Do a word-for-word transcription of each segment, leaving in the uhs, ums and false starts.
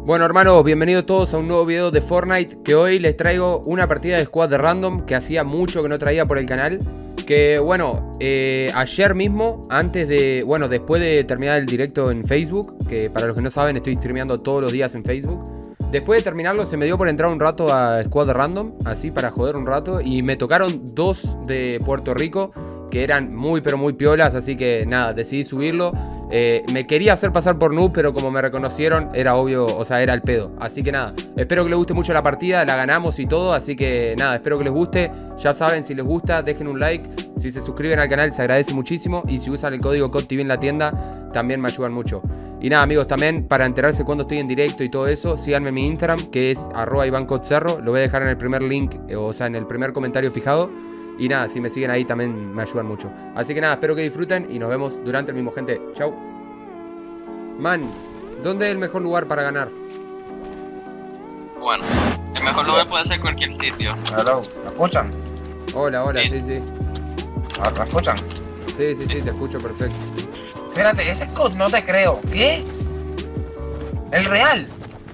Bueno, hermanos, bienvenidos todos a un nuevo video de Fortnite. Que hoy les traigo una partida de squad de random que hacía mucho que no traía por el canal. Que bueno, eh, ayer mismo, antes de, bueno, después de terminar el directo en Facebook, que para los que no saben estoy streameando todos los días en Facebook. Después de terminarlo se me dio por entrar un rato a squad de random, así para joder un rato. Y me tocaron dos de Puerto Rico que eran muy pero muy piolas, así que nada, decidí subirlo. eh, Me quería hacer pasar por noob, pero como me reconocieron era obvio, o sea, era el pedo. Así que nada, espero que les guste mucho la partida, la ganamos y todo, así que nada, espero que les guste. Ya saben, si les gusta, dejen un like. Si se suscriben al canal se agradece muchísimo. Y si usan el código C O D T V en la tienda, también me ayudan mucho. Y nada, amigos, también para enterarse cuando estoy en directo y todo eso, síganme en mi Instagram, que es arroba ivancotcerro. Lo voy a dejar en el primer link, o sea, en el primer comentario fijado. Y nada, si me siguen ahí también me ayudan mucho. Así que nada, espero que disfruten y nos vemos durante el mismo, gente. Chau. Man, ¿dónde es el mejor lugar para ganar? Bueno, el mejor lugar puede ser cualquier sitio. Hello, ¿me escuchan? Hola, hola, sí, sí. Sí, ¿Me escuchan? sí, sí, te escucho perfecto. Espérate, ese code no te creo. ¿Qué? ¿El real?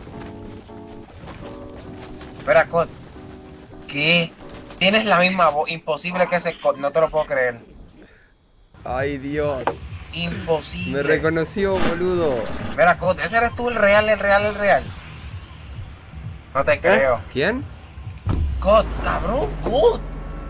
Espera, code. ¿Qué? Tienes la misma voz. Imposible que ese code, no te lo puedo creer. Ay, Dios. Imposible. Me reconoció, boludo. Espera, code, ese eres tú, el real, el real, el real. No te creo. ¿Quién? Code, cabrón, code.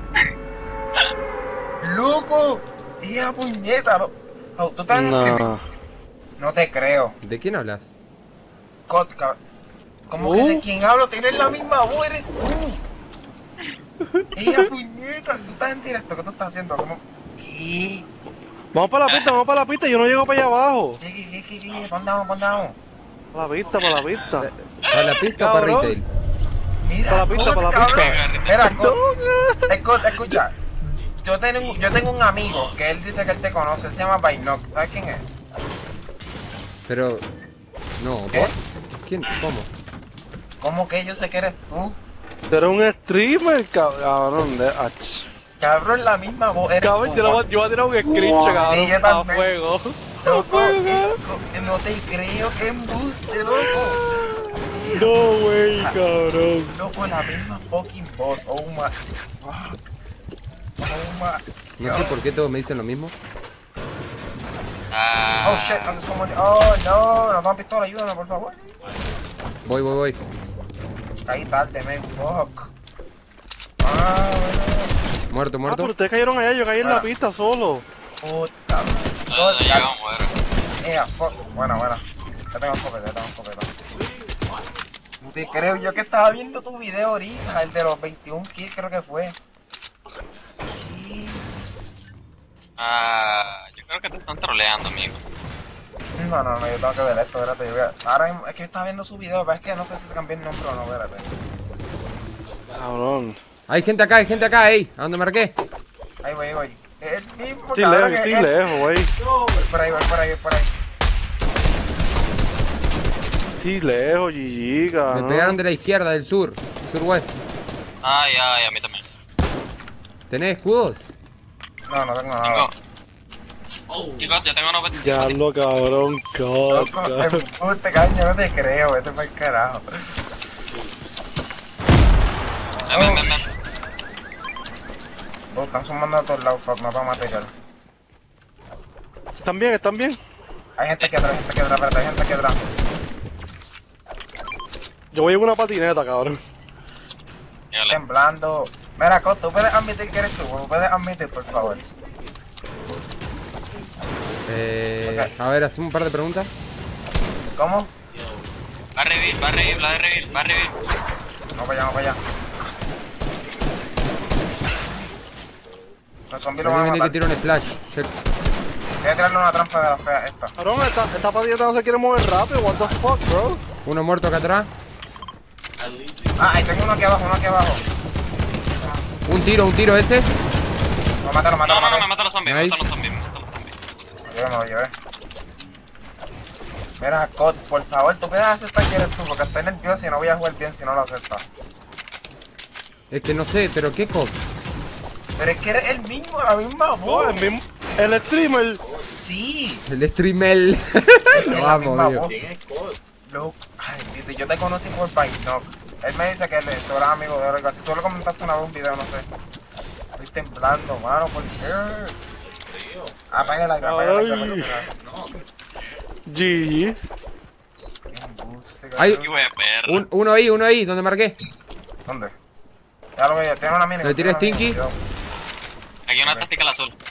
Loco. Hija puñeta. No. Oh, ¿tú estás en el streaming? No te creo. ¿De quién hablas? Code, cabrón. ¿Cómo Uh. que de quién hablo? Tienes la misma voz, eres tú. Ella puñeta, tú estás en directo, ¿qué tú estás haciendo? ¿Cómo? ¿Qué? Vamos para la pista, vamos para la pista, yo no llego para allá abajo. ¿Qué, qué, qué, qué, qué? ¿Dónde vamos, dónde vamos? Para la pista, para la pista. ¿Para la pista o para Cabrón. retail? Mira, Para la pista, Cod, para la cabrón. pista. Mira, Cod, eh, Cod, escucha. Yo tengo, yo tengo un amigo que él dice que él te conoce, se llama Bainok, ¿sabes quién es? Pero... No, ¿Qué? ¿por? ¿Quién? ¿Cómo? ¿Cómo que yo sé que eres tú? Tú eres un streamer, cabrón. De... ach. Cabrón, la misma voz, eres Cabrón, tú. yo, lo voy- yo voy a tirar un screenshot, cabrón. Sí, yo a también. fuego. Loco, eh, co- no te creo, que embuste, loco. No, wey, cabrón. Loco, la misma fucking voz. Oh my fuck. Oh my. No sé por qué todos me dicen lo mismo. Ah, Oh shit, ¿dónde somos? Oh no, no tengo pistola, ayúdame por favor. Voy, voy, voy. Caí tarde, man, fuck. Ah, Muerto, Ah, muerto. pero ustedes cayeron allá, yo caí en la Ah. pista solo. puta, cabrón. no, no llegamos, bueno. Eh, fuck. Bueno, bueno. Ya tengo escopeta, ya tengo escopeta. No te creo, yo que estaba viendo tu video ahorita, el de los veintiún kills creo que fue. ¿Qué? Ah, yo creo que te están troleando, amigo. No, no, no, yo tengo que ver esto, espérate, yo voy a... Ahora mismo, es que yo estaba viendo su video, pero es que no sé si se cambió el nombre o no, espérate. Cabrón. Hay gente acá, hay gente acá, ey. ¿A dónde marqué? Ahí voy, ahí voy. Es el mismo, Estoy cabrón, lejos, que estoy es- lejos, wey. Voy por ahí, voy por ahí, voy por ahí. Estoy lejos, G G, Me cabrón. pegaron de la izquierda, del sur. Sur-west. Ay, ay, a mí también. ¿Tenés escudos? No, no tengo Tengo. nada. Chicos, yo tengo noventa y Ya cinco. lo cabrón, Loco, cabrón. embuste, caño, no te creo, vete para el carajo. Ven, ven, ven, ven. Oh, están sumando a todos lados, fuck, no tengo material. ¿Están bien? ¿Están bien? Hay gente aquí atrás, hay gente aquí atrás, espérate, hay gente aquí atrás. Yo voy en una patineta, cabrón. Llegale. Temblando. Mira, Cod, tú puedes admitir que eres tú, ¿me puedes admitir, por favor? Eh, a ver, hacemos un par de preguntas. ¿Cómo? Va a revivir, va a revivir, va a revivir, va a revivir. Vamos para allá, vamos para allá. Los zombies lo Vení, van a vení que matar. tiro un splash. Check. Voy a tirarle una trampa de la fea esta. Cabrón, esta, esta patineta no se quiere mover rápido, what the fuck, bro. Uno muerto acá atrás. Ah, ahí tengo uno aquí abajo, uno aquí abajo. Un tiro, un tiro ese. Lo mata, lo mata, No, lo no, no, me mata. matan los zombies, me Nice. matan los zombies, me matan los zombies. Lo llevé, me lo llevé. Mira, Cod, por favor, tú puedes aceptar que eres tú, porque estoy nervioso y no voy a jugar bien si no lo aceptas. Es que no sé, pero ¿qué cop? Pero es que eres el mismo, la misma Oh, voz. el mismo. El streamer. Sí. El streamer. Es que es la Vamos, misma tío. voz. ¿Quién es Cod? Loco, ay, Tito, yo te conocí por Painock. Él me dice que él, tú eras amigo de él, algo así. Tú le comentaste una vez un video, no sé. Estoy temblando, mano, ¿por qué? Apaga el aire, apaga el aire, apaga el aire. G G. Hay Hijo de perra. un, uno ahí, uno ahí, donde marqué. ¿Dónde? Ya lo veo, tiene una mini. Le tiré tiene una mini, Stinky. cuidado. Aquí una Ok. táctica al azul.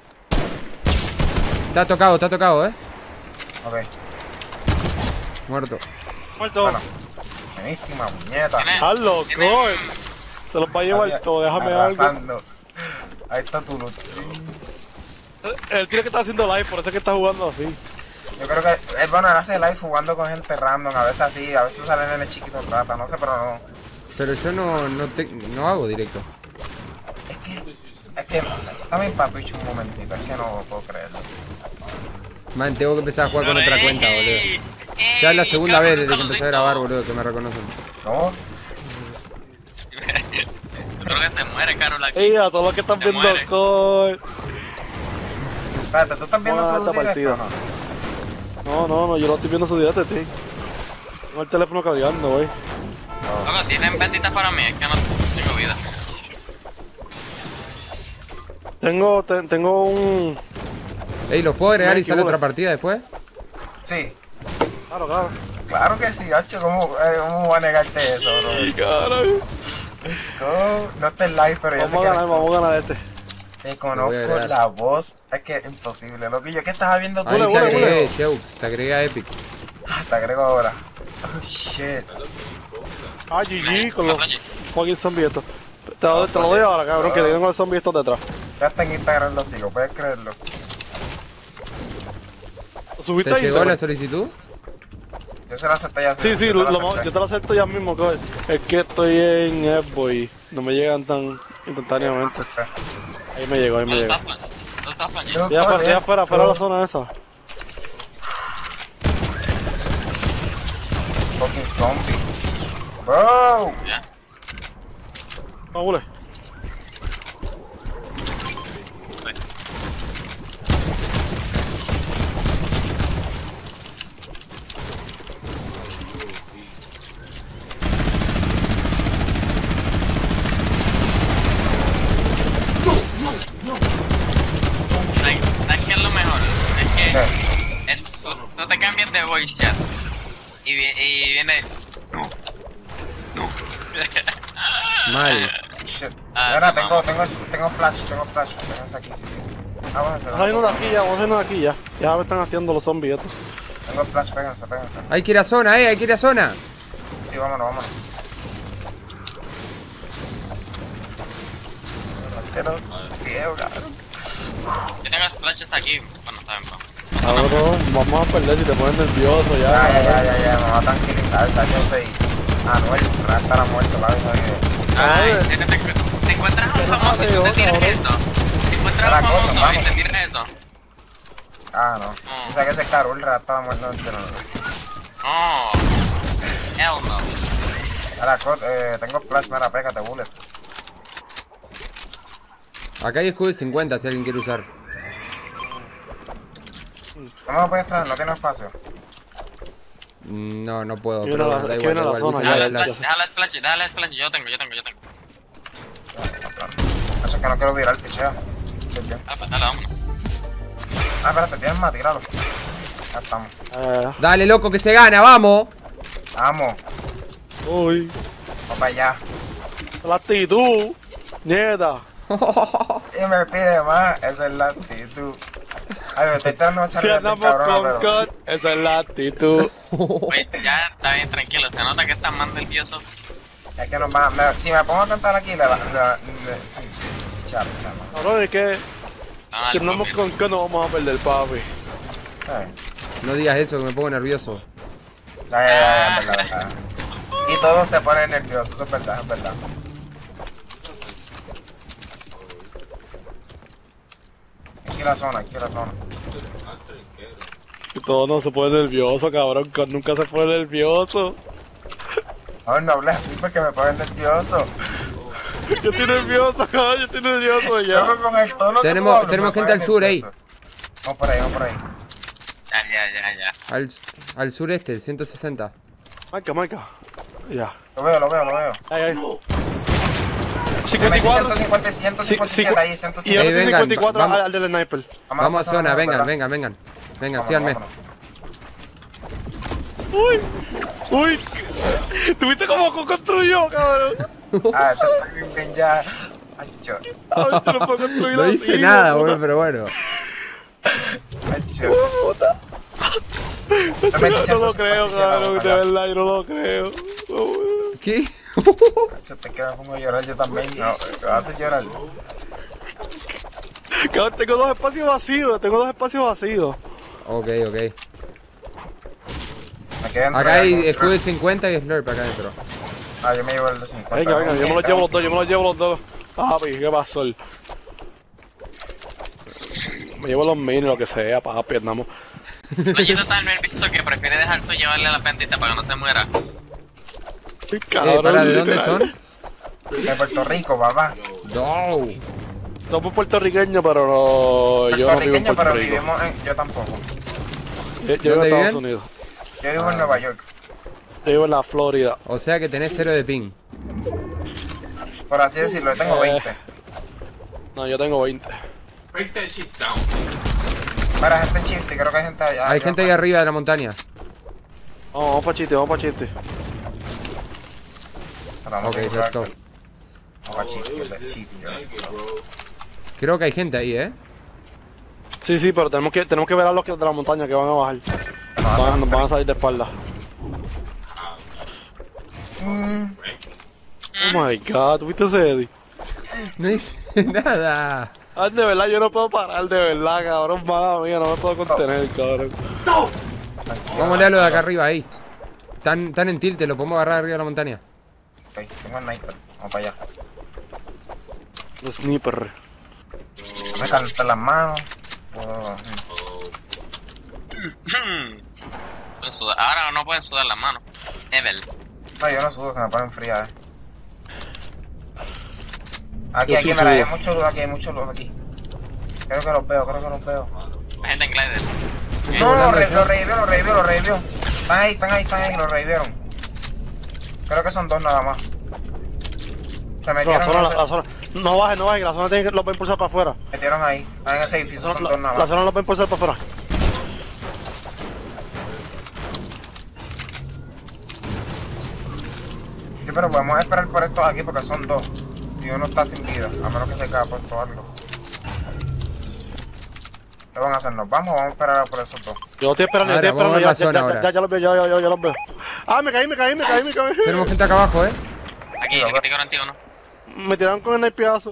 Está tocado, está tocado, eh. Ok, Muerto. Muerto. bueno. Buenísima, puñeta. Tiene- Ah, loco. tiene- Se los va a llevar todo, déjame algo. Arrasando. Ahí está tu loot. Él tiene que estar haciendo live, por eso es que está jugando así. Yo creo que es bueno, él hace live jugando con gente random, a veces así, a veces salen en el chiquito rata, no sé, pero no. Pero yo no, no, te, no hago directo. Es que, es que, también para Twitch un momentito, es que no puedo creerlo. Man, tengo que empezar a jugar con otra Ey, cuenta, boludo. ey, Ya es la segunda vez desde que cabrón, empecé a grabar, boludo, que me reconocen. ¿No? Yo creo que se muere, Carol, aquí. Ey, a todos los que están Se viendo muere. Call. Espérate, ¿tú estás viendo Vamos a su esta directo o partida. no? No, no, no, yo lo estoy viendo su directo, tío. Tengo el teléfono cargando, güey. Loco, tienen benditas para mí, es que no tengo vida. Tengo, te- tengo un... Ey, ¿los puedo agregar Me y sale equivoco. otra partida después? Sí, Claro, claro. claro que sí, Hacho, ¿cómo, eh, ¿cómo voy a negarte eso, bro? Caray. Let's go. No está en live, pero yo sé Vamos que a ganar, vamos a ganar este. te Lo voy a conozco agregar. la voz. Es que es imposible, loco. ¿Yo qué estás viendo tú? Ahí te Bule, bule, agregué, bule. Jeux, te agregué a Epic. Ah, te agrego ahora. Oh, shit. Ah, G G con los Flash. fucking zombies estos. Te, lo- te lo doy ahora, cabrón, que tengo los zombies estos detrás. Ya está en Instagram, lo sigo, puedes creerlo. ¿Lo ¿Subiste ¿Te a llegó Instagram? la solicitud? Yo se la acepté ya. Sí, sí, yo te lo, la lo- acepté. yo te lo acepto ya mismo, cabrón. Es que estoy en Xbox y no me llegan tan instantáneamente. Ahí me llegó, ahí me ¿Dónde llegó. está Flash? ¿Dónde está Flash? Yo- Ya afuera, ya Esto- afuera, afuera de la zona esa. Fucking zombie. Bro. Ya. Vamos, bule. ¿Sabes sabes qué es lo mejor? Es que ¿Qué? el- tú, tú te cambias de voice chat y, vi- y viene. Mal. Shit. Ah, Mira, no, tengo, no. tengo, tengo flash, tengo flash. Tengo eso aquí. Ah, bueno, se lo Vamos a irnos de aquí ya, vamos a irnos de aquí ya. Ya me están haciendo los zombies estos. Tengo flash, péganse, péganse. Hay que ir a zona, eh, hay que ir a zona. Sí, vámonos, vámonos. Pero, tío, cabrón. Yo tengo flashes aquí cuando está en paz. Cabrón, vamos a perder si te pones nervioso ya. Ya, ya, ya, ya, ya, me va a tranquilizar. Está yo soy Anuel, Ra estará muerto, la verdad que. Ay, ver. te, te, te encuentras a un famoso y tú te tiras eso. Te encuentras a La un cosa, famoso y vamos. te tiras eso. Ah, no. O sea que ese Carol, Ra estaba muerto entero. Oh, hell no. Ahora, Cot, eh, tengo flash, mira, pégate, bullet. Acá hay escudo de cincuenta si alguien quiere usar. No me lo puedes traer, no tiene espacio. Mm, No, no puedo, Viene pero la- da es que igual, viene da la igual. zona, usa ya, la Dale ya, flash. splash, dale splash, dale splash. Yo tengo, yo tengo, yo tengo. Eso es que no quiero virar el picheo. Sí, bien. Dale, pues, dale, vámonos. Ah, espérate, tienes más, tíralo. Ya estamos. Eh, Dale, loco, que se gana, vamos. Vamos, uy, vamos para allá. la actitud, nieta. Y me pide más, esa es la actitud. Ay, me estoy tirando mucha Si risa, andamos cabrón, con pero. cut, esa es la actitud. Oye, ya está bien tranquilo. Se nota que estás más nervioso. Es que nos van a. me- si me pongo a cantar aquí, le va. le- le- sí. Chao, chao. Cabrón, es que Ah, si andamos con cut no vamos a perder, papi. Ay, No digas eso, que me pongo nervioso. ya, ya, ya, es verdad, es verdad. Y todos se ponen nerviosos, eso es verdad, es verdad. Aquí la zona, aquí la zona. Y todo no se pone nervioso, cabrón. Cut nunca se pone nervioso. No, no hables así porque me ponen nervioso. Yo estoy nervioso, cabrón. Yo estoy nervioso ya. Yo con el tono que Tenemos- tú hablas, tenemos me gente pones al sur, ey. nervioso. Vamos por ahí, vamos por ahí. Ya, ya, ya, ya. Al, al sureste, el ciento sesenta. Marca, marca. Ya. Lo veo, lo veo, lo veo. Ahí, ahí. ciento cincuenta y cuatro. cincuenta, ciento cincuenta y siete ahí, ciento Y ahora Ey, vengan, cincuenta y cuatro vamos. al, al del sniper. Vamos a zona, vengan, ¿verdad? vengan, vengan. Vengan, Vámonos, síganme. vámonos. Uy. Uy. ¿Tuviste cómo construyó, cabrón? Ah, esto está bien, bien ya. Ay, yo. Ay, te lo puedo construir No así, hice nada, puta. güey, pero bueno. Ay, yo. Puta. Me metí No lo ciento cincuenta y creo, siete, cabrón, vamos de para allá. verdad, yo no lo creo. ¿Qué? Yo te quedo como a llorar yo también. No, te vas a hacer llorar. Cabrón, tengo dos espacios vacíos, tengo dos espacios vacíos. Ok, ok. Me quedé dentro Acá de hay la escudo de construcción. cincuenta y slurp acá adentro. Ah, yo me llevo el de cincuenta. Venga, venga, yo me los llevo los dos, yo me los llevo los dos. Papi, ¿qué pasó? Me llevo los minis, lo que sea, papi, andamos. Doñito está nervioso que prefiere dejar tú llevarle la pendita para que no se muera. Qué Eh, cabrón, ¿para de dónde literal. son? De Puerto Rico, papá. No. Somos puertorriqueños, pero no. Yo no vivo en Puertorriqueño, Puerto pero Rico. vivimos en... Yo tampoco. Yo, yo vivo en ¿Dónde Estados viven? Unidos. Yo vivo en Nueva York. Yo vivo en la Florida. O sea que tenés cero de ping. Por así decirlo, yo tengo Eh. veinte. No, yo tengo veinte. Break that shit down. Para gente chiste, creo que hay gente allá. Hay gente ahí arriba de la montaña. Vamos, vamos pa' chiste, vamos pa' chiste. Vamos Ok, a let's jugar. go. Vamos a chiste, de chiste, let's go. Creo que hay gente ahí, ¿eh? Sí, sí, pero tenemos que, tenemos que ver a los que de la montaña que van a bajar. Nos hacemos Van, nos van a salir de espalda. Mm, Oh my god, ¿tuviste ese Eddie? No hice nada. Ah, de verdad, yo no puedo parar, de verdad, cabrón, mala mía, no me puedo contener, cabrón. Vamos a lo de acá arriba ahí. Están, están en tilte, lo podemos agarrar arriba de la montaña. Ok, tengo el sniper. Vamos para allá. Los sniper. Me calentan las manos. Puedo- Pueden sudar. Ahora no pueden sudar las manos. Evel. No, yo no sudo, se me ponen frías, eh. Aquí, Yo aquí, sí mira, hay sudo. mucho luz aquí, hay mucho luz aquí. Creo que los veo, creo que los veo. La gente en glider. No, los volando re, ya. lo revivió, lo revivió, lo revivió. Están ahí, están ahí, están ahí, lo revivieron. Creo que son dos nada más. Se No, la metieron, zona, en la, ese- la zona. No baje, no baje, que la zona tiene que, los va a impulsar para afuera. metieron ahí. Están en ese edificio, La, son la- dos nada la más. zona los va a impulsar para afuera. Sí, pero podemos esperar por estos aquí porque son dos. Y uno está sin vida, a menos que se haya puesto algo. ¿Qué van a hacer? ¿Nos vamos o vamos a esperar por esos dos? Yo estoy esperando, yo Ahora, estoy vamos a esperando, ver ya, la ya, zona ya, ahora. ya, ya los veo, ya, ya, ya, ya los veo. Ah, me caí, me caí, me caí, me caí. Tenemos gente acá abajo, ¿eh? Aquí, aquí te contigo, ¿no? Me tiraron con el snipeazo.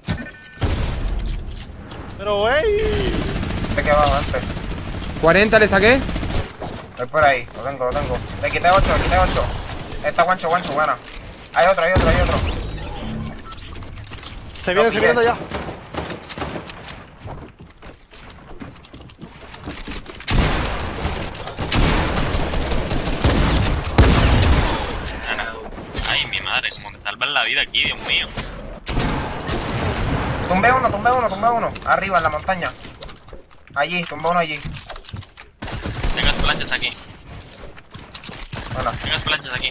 Pero, wey. ¿De qué va antes? cuarenta le saqué. Voy por ahí, lo tengo, lo tengo. Le quité ocho, le quité ocho. Está guancho, guancho, buena. Hay otro, hay otro, hay otro. Se viene, se pillé. viene ya. Ay, mi madre, como me salvan la vida aquí, Dios mío. Tumbé uno, tumbé uno, tumbé uno. Arriba, en la montaña. Allí, tumbé uno allí. Tengo flechas aquí. Bueno, Tengo flechas aquí.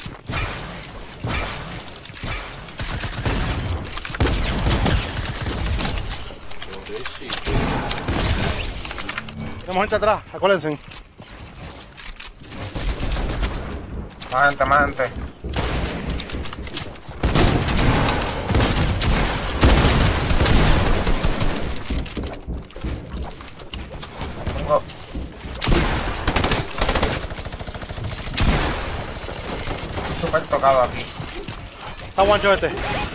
Tenemos gente atrás, acuérdense. más gente, más gente. Tengo... Súper tocado aquí. Está guancho este.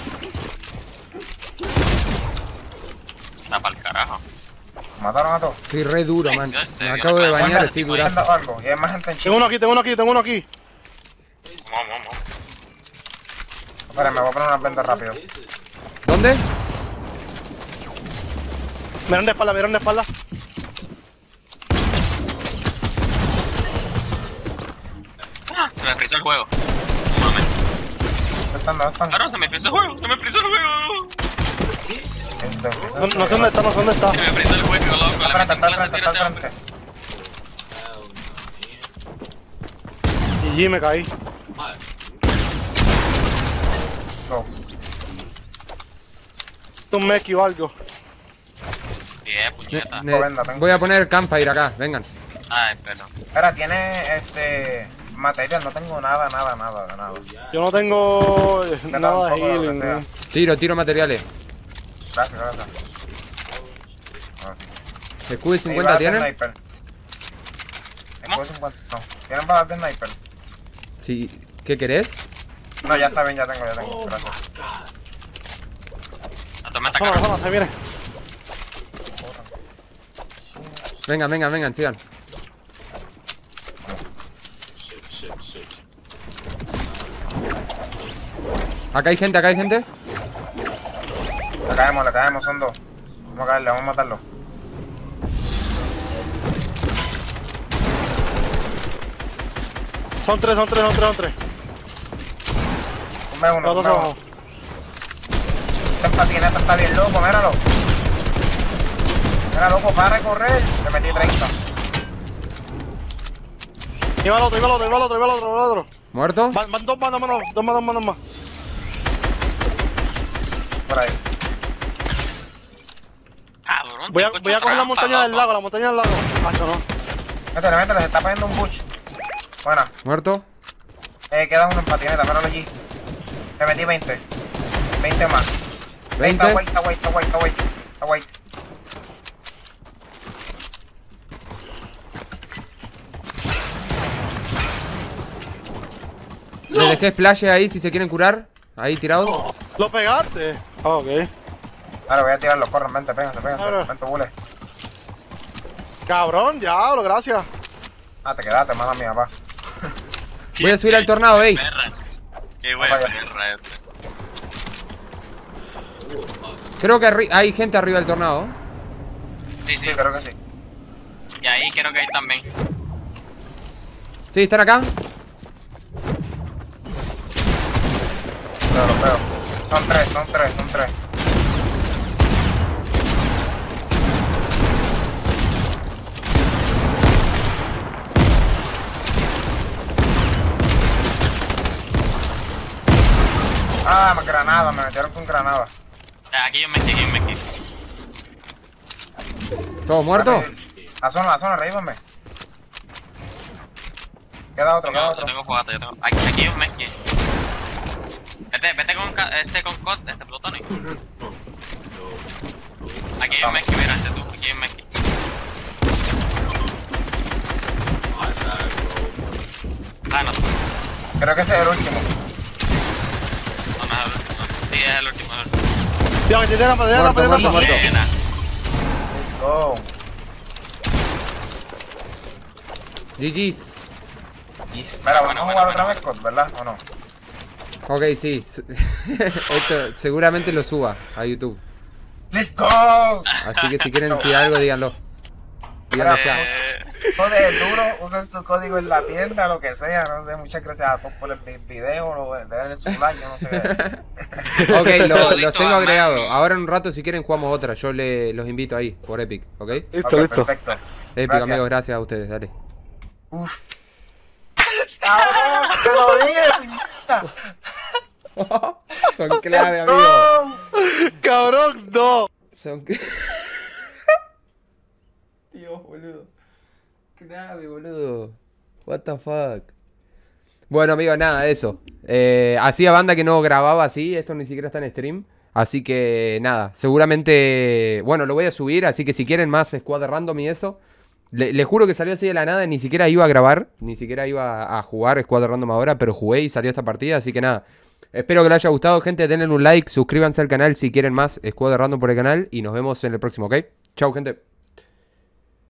Está para el carajo. Mataron a todos. Estoy re duro, man. Dios, Me Dios, acabo de Dios, bañar, Dios, estoy Dios, durazo. Haciendo algo. Y hay más gente en Tengo Chile. uno aquí, tengo uno aquí, tengo uno aquí. Vamos, vamos. Espera, me voy a poner unas ventas rápido. ¿Dónde? Miran de espalda, miran de espalda. Ah, se me frizó el juego. Un momento. ¿Dónde están? ¿Dónde están? Claro, se me frizó el juego, se me frizó el juego. Este, No, no sé dónde está, no sé dónde está. Se me frizó el juego, loco. Está al Le frente, metí está al un frente, está al tiro frente. G me caí. Let's go. Un Meki o algo. Bien, puñeta. Ne- Venda, tengo. voy a poner campfire acá, vengan. Ay, perdón. Espera, tiene este material, no tengo nada, nada, nada, de nada. Yo no tengo Me da nada un de poco de lo que healing. sea. ¿no? Tiro, tiro materiales. Gracias, gracias. Ahora sí. Escudo y Ahí cincuenta balas de tienen. sniper. Escudo cincuenta, no. ¿Tienen balas de sniper? Sí. ¿Qué querés? No, ya está bien, ya tengo, ya tengo. Gracias. La tormenta Zona, cara. zona, se viene. Vengan, vengan, vengan, sigan. Acá hay gente, acá hay gente. Le caemos, le caemos, son dos. Vamos a caerle, vamos a matarlo. Son tres, son tres, son tres, son tres. Un B uno, Los un dos B uno. abajo. Este patineta está bien loco, míralo. Mira, loco, para de correr. Le metí treinta. Iba al otro, iba al otro, iba al otro, iba al otro, iba al otro. ¿Muerto? Van, van dos más, dos más, dos más, dos más, dos más. Por ahí. Cabrón, Voy a, tengo voy a ocho coger la trampas, montaña del loco. lago, la montaña del lago. Ah, no, no. Métele, métele, se está poniendo un bush. Buena. ¿Muerto? Eh, queda uno en patineta, míralo allí. Le metí veinte. veinte más. ¿veinte? Está wait, está wait, está wait, está wait. Está wait. Les dejé splash ahí si se quieren curar. Ahí tirados. ¿Lo pegaste? Ah, ok. Ahora voy a tirarlo, corran, vente, péganse, péganse. Ahora. Vente, bule. Cabrón, diablo, gracias. Ah, te quedaste, mala mía, pa. Voy a subir al tornado, ey. Perra. Qué buena Vaya. perra este. Creo que arri- hay gente arriba del tornado. Sí, sí. Sí, creo que sí. Y ahí quiero que hay también. Sí, están acá. Pero los veo. Son tres, son tres, son tres. Ah, me granada, me metieron con granada. Ya, aquí yo me estoy, aquí yo me estoy. ¿Todos muertos? La zona, la zona, reíbanme. Queda otro, queda Yo, yo otro. tengo fogata, yo tengo. Aquí, aquí hay un mezqui. Vete, vete con ca- este con cot, este plutonic. Aquí hay un mezqui, mira, este tú, aquí hay un mezqui. Ah, no, no, Creo que ese es el último. no es el último. Sí, es el último, es el último. Tío, que te tiran, te tiran, Muerto, te tiran. muerto, muerto. Buena. Let's go. G G's. Espera, vamos a jugar otra vez, Cod, ¿verdad? ¿O no? Ok, sí. Esto seguramente lo suba a YouTube. Let's go. Así que si quieren decir algo, díganlo. Díganlo ya. Eh, Joder, duro, usen su código en la tienda, lo que sea, no sé, muchas gracias a todos por el vi- video, lo- denle su like, yo no sé. Ok, lo- los Saludito tengo a agregados. Manny. ahora en un rato si quieren jugamos otra. Yo le, los invito ahí, por Epic, ¿ok? Listo, Ok, listo. perfecto. Epic, Gracias. amigos, gracias a ustedes, dale. Uf. ¡Cabrón! ¡Te lo dije, puñeta! Son clave, Let's amigos. go. Cabrón, no. Son clave. Dios, boludo. Clave, boludo. What the fuck. Bueno, amigos, nada, eso. Eh, hacía banda que no grababa así. Esto ni siquiera está en stream. Así que nada, seguramente. Bueno, lo voy a subir. Así que si quieren más squad random y eso. Le, le juro que salió así de la nada. Ni siquiera iba a grabar. Ni siquiera iba a jugar squad random ahora. Pero jugué y salió esta partida. Así que nada. Espero que les haya gustado, gente. Denle un like. Suscríbanse al canal si quieren más squad random por el canal. Y nos vemos en el próximo, ¿ok? Chau, gente.